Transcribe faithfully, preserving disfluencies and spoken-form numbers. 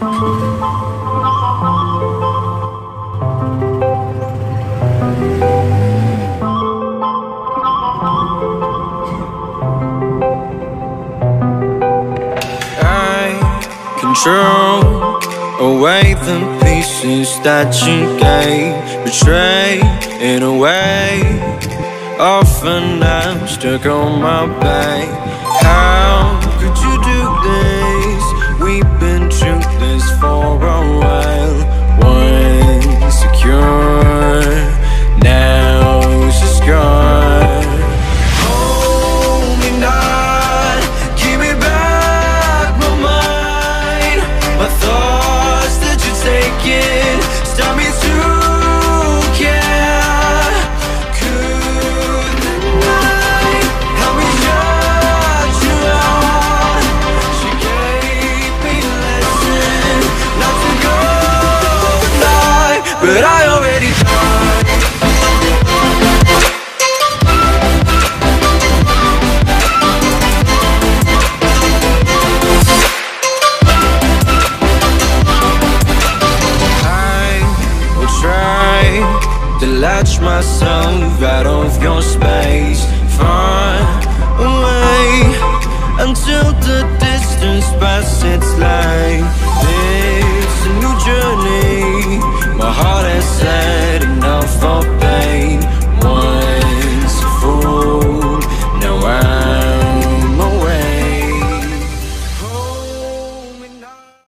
Control away the pieces that you gave, betray in a way. Often I'm stuck on my back. How could you do this? We've been through this for a while. Once secure, now it's just gone. Hold me not, give me back my mind. My thoughts that you're taking stop me to care. Could the night help me shut you out? She gave me a lesson not to go tonight, but I already tried. To latch myself out of your space, far away, until the distance passes. It's like this.